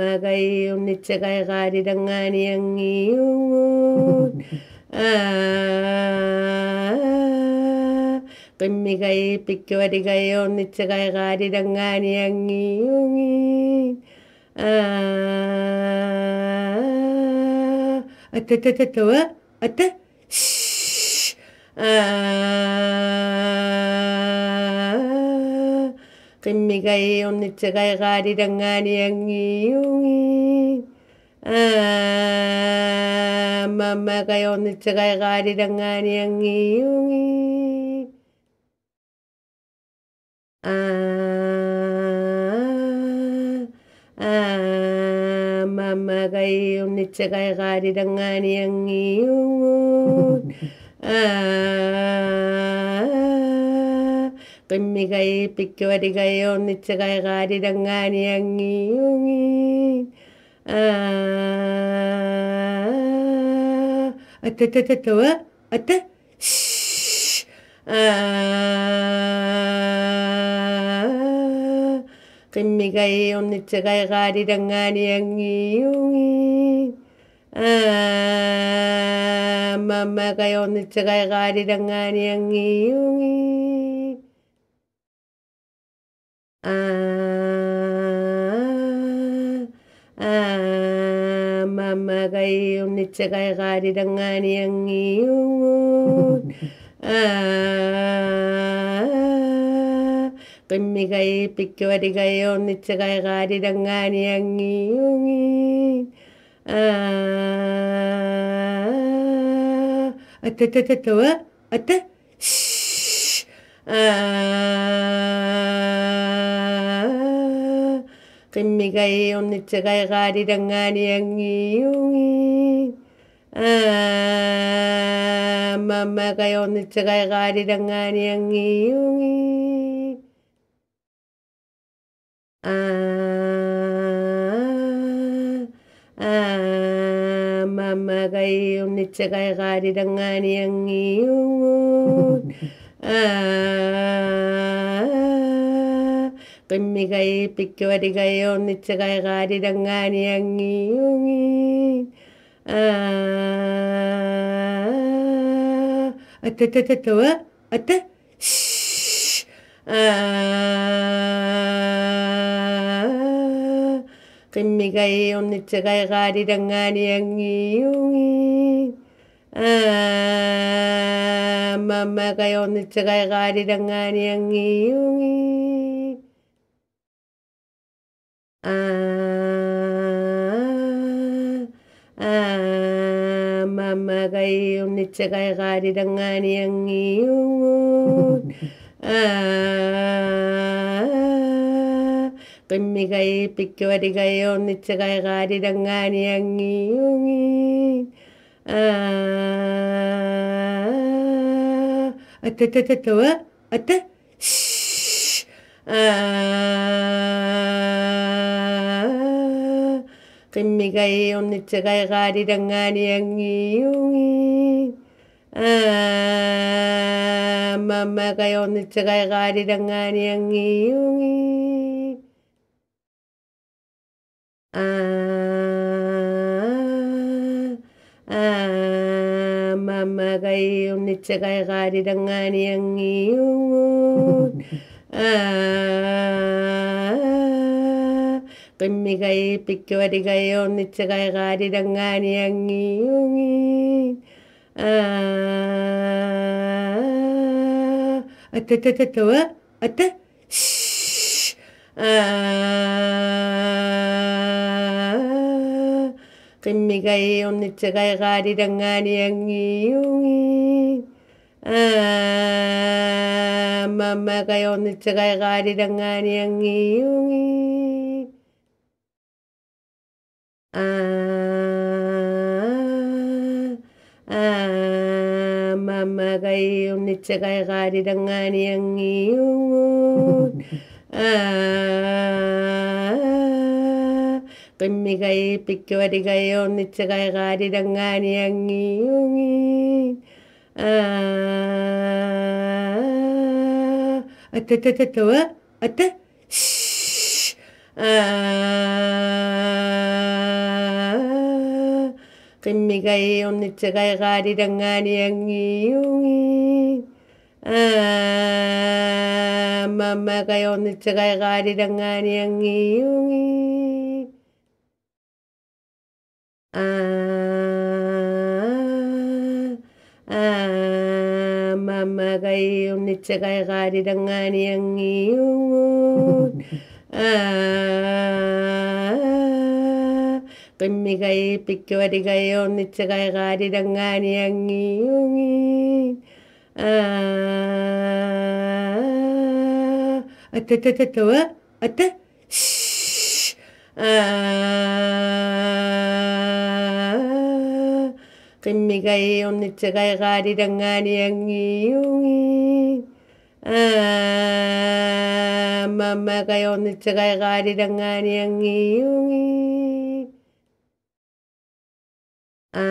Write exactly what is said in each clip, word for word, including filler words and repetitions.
കൈ ഒന്നിച്ച കൈകാരിടങ്ങാനിയങ്ങിയൂൻ പിമ്മി കൈ പിക്കുവരി കൈ ഒന്നിച്ച കൈകാരിടങ്ങാനിയങ്ങിയൂങ്ങി അത്തത്തത്തവ അത്ത കിമ്മി കൈ ഒന്നിച്ച കൈകാരിടങ്ങാനിയങ്ങിയൂങ്ങി മമ്മ കൈ ഒന്നിച്ച കൈകാരിടങ്ങാനിയങ്ങിയൂങ്ങി മമ്മ കൈ ഒന്നിച്ച കൈകാരിടങ്ങാനിയങ്ങിയൂൻ പിമ്മി കൈ പിക്കുവരി കൈ ഒന്നിച്ച കൈകാരിടങ്ങാനിയങ്ങിയൂങ്ങി അത്തത്തത്തവ അത്ത കിമ്മി കൈ ഒന്നിച്ച കൈകാരിടങ്ങാനിയങ്ങിയൂങ്ങി മമ്മ കൈ ഒന്നിച്ച കൈകാരിടങ്ങാനിയങ്ങിയൂങ്ങി മമ്മ കൈ ഒന്നിച്ച കൈകാരിടങ്ങാനിയങ്ങിയൂൻ പിമ്മി കൈ പിക്കുവരി കൈ ഒന്നിച്ച കൈകാരിടങ്ങാനിയങ്ങിയൂങ്ങി അത്തത്തത്തവ അത്ത കിമ്മി കൈ ഒന്നിച്ച കൈകാരിടങ്ങാനിയങ്ങിയൂങ്ങി മമ്മ കൈ ഒന്നിച്ച കൈകാരിടങ്ങാനിയങ്ങിയൂങ്ങി മമ്മ കൈ ഒന്നിച്ച കൈകാരിടങ്ങാനിയങ്ങിയൂൻ പിമ്മി കൈ പിക്കുവരി കൈ ഒന്നിച്ച കൈകാരിടങ്ങാനിയങ്ങിയൂങ്ങി അത്തത്തത്തവ അത്ത കിമ്മി കൈ ഒന്നിച്ച കൈകാരിടങ്ങാനിയങ്ങിയൂങ്ങി മമ്മ കൈ ഒന്നിച്ച കൈകാരിടങ്ങാനിയങ്ങിയൂങ്ങി മമ്മ കൈ ഒന്നിച്ച കൈകാരിടങ്ങാനിയങ്ങിയൂൻ പിമ്മി കൈ പിക്കുവരി കൈ ഒന്നിച്ച കൈകാരിടങ്ങാനിയങ്ങിയൂങ്ങി അത്തത്തത്തവ അത്ത കിമ്മി കൈ ഒന്നിച്ച കൈകാരിടങ്ങാനിയങ്ങിയൂങ്ങി മമ്മ കൈ ഒന്നിച്ച കൈകാരിടങ്ങാനിയങ്ങിയൂങ്ങി മമ്മ കൈ ഒന്നിച്ച കൈകാരിടങ്ങാനിയങ്ങിയൂൻ പിമ്മി കൈ പിക്കുവരി കൈ ഒന്നിച്ച കൈകാരിടങ്ങാനിയങ്ങിയൂങ്ങി അത്തത്തത്തവ അത്ത കിമ്മി കൈ ഒന്നിച്ച കൈകാരിടങ്ങാനിയങ്ങിയൂങ്ങി മമ്മ കൈ ഒന്നിച്ച കൈകാരിടങ്ങാനിയങ്ങിയൂങ്ങി മമ്മ കൈ ഒന്നിച്ച കൈകാരിടങ്ങാനിയങ്ങിയൂൻ പിമ്മി കൈ പിക്കുവരി കൈ ഒന്നിച്ച കൈകാരിടങ്ങാനിയങ്ങിയൂങ്ങി അത്തത്തത്തവ അത്ത കിമ്മികൈ ഒന്നിച്ച് കൈകാരിരങ്ങാനി അങ്ങിയൂങ്ങി ആ മമ്മ കൈ ഒന്നിച്ച് കൈകാരിരങ്ങാനി അങ്ങിയൂങ്ങി ആ ആ മമ്മ കൈ ഒന്നിച്ച് കൈകാരിരങ്ങാനി അങ്ങിയൂങ്ങൂ ആ കിമ്മികൈ പിക്കുവരികൈ ഒന്നിച്ച് കൈകാരിരങ്ങാനി അങ്ങിയൂങ്ങി ആ അത്തത്തത്തവ അത്ത ആ കിമ്മികൈ ഒന്നിച്ച് കൈകാരിരങ്ങാനി അങ്ങിയൂങ്ങി ആ മമ്മ കൈ ഒന്നിച്ച് കൈകാരിരങ്ങാനി അങ്ങിയൂങ്ങി ആ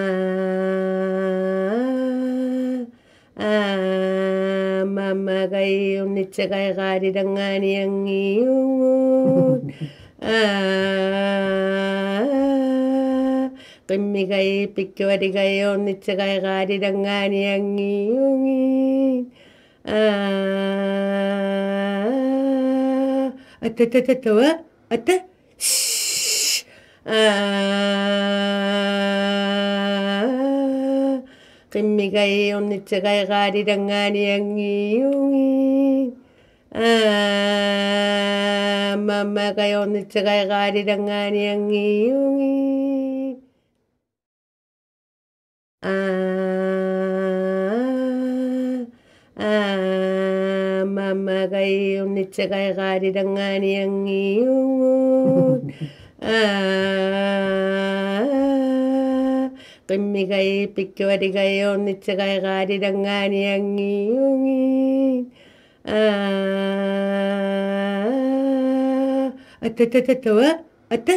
ആ മമ്മ കൈ ഒന്നിച്ച് കൈകാരിരങ്ങാനി അങ്ങിയൂങ്ങൂ ആ കിമ്മികൈ പിക്കുവരികൈ ഒന്നിച്ച് കൈകാരിരങ്ങാനി അങ്ങിയൂങ്ങി ആ അത്തത്തത്തവ അത്ത ആ കിമ്മികൈ ഒന്നിച്ച് കൈകാരിരങ്ങാനി അങ്ങിയൂങ്ങി ആ മമ്മ കൈ ഒന്നിച്ച് കൈകാരിരങ്ങാനി അങ്ങിയൂങ്ങി ആ ആ മമ്മ കൈ ഒന്നിച്ച് കൈകാരിരങ്ങാനി അങ്ങിയൂങ്ങൂ ആ കിമ്മികൈ പിക്കുവരികൈ ഒന്നിച്ച് കൈകാരിരങ്ങാനി അങ്ങിയൂങ്ങി ആ അത്തത്തത്തവ അത്ത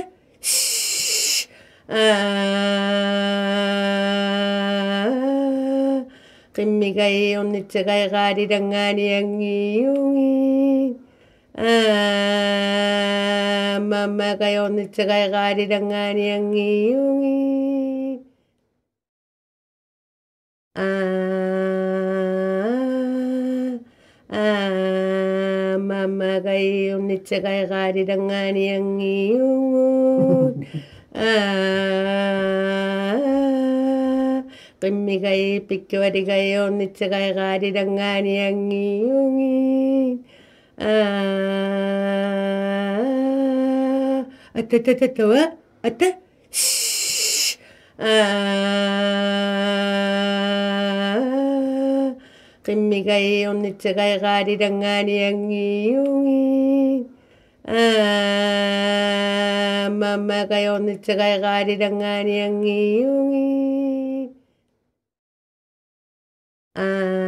ആ കിമ്മികൈ ഒന്നിച്ച് കൈകാരിരങ്ങാനി അങ്ങിയൂങ്ങി ആ മമ്മ കൈ ഒന്നിച്ച് കൈകാരിരങ്ങാനി അങ്ങിയൂങ്ങി ആ ആ മമ്മ കൈ ഒന്നിച്ച് കൈകാരിരങ്ങാനി അങ്ങിയൂങ്ങൂ ആ കിമ്മികൈ പിക്കുവരികൈ ഒന്നിച്ച് കൈകാരിരങ്ങാനി അങ്ങിയൂങ്ങി ആ അത്തത്തത്തവ അത്ത ആ കിമ്മികൈ ഒന്നിച്ച് കൈകാരിരങ്ങാനി അങ്ങിയൂങ്ങി ആ മമ്മ കൈ ഒന്നിച്ച് കൈകാരിരങ്ങാനി അങ്ങിയൂങ്ങി ആ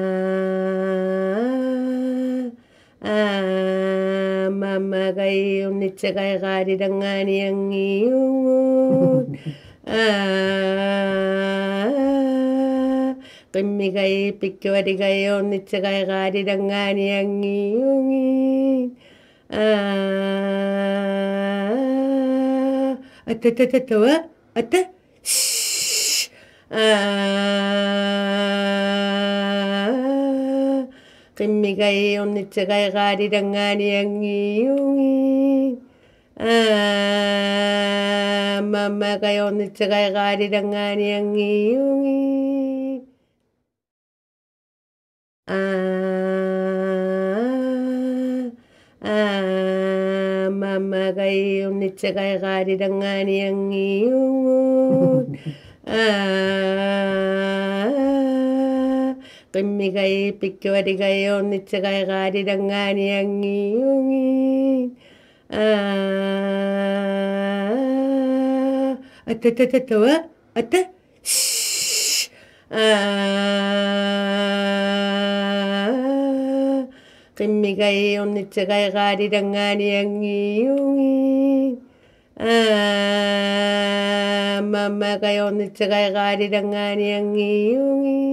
ആ മമ്മ കൈ ഒന്നിച്ച് കൈകാരിരങ്ങാനി അങ്ങിയൂങ്ങൂ ആ കിമ്മികൈ പിക്കുവരികൈ ഒന്നിച്ച് കൈകാരിരങ്ങാനി അങ്ങിയൂങ്ങി ആ അത്തത്തത്തവ അത്ത ആ കിമ്മികൈ ഒന്നിച്ച് കൈകാരിരങ്ങാനി അങ്ങിയൂങ്ങി ആ മമ്മ കൈ ഒന്നിച്ച് കൈകാരിരങ്ങാനി അങ്ങിയൂങ്ങി ആ ആ മമ്മ കൈ ഒന്നിച്ച് കൈകാരിരങ്ങാനി അങ്ങിയൂങ്ങൂ ആ കിമ്മികൈ പിക്കുവരികൈ ഒന്നിച്ച് കൈകാരിരങ്ങാനി അങ്ങിയൂങ്ങി ആ അത്തത്തത്തവ അത്ത ആ കിമ്മികൈ ഒന്നിച്ച് കൈകാരിരങ്ങാനി അങ്ങിയൂങ്ങി ആ മമ്മ കൈ ഒന്നിച്ച് കൈകാരിരങ്ങാനി അങ്ങിയൂങ്ങി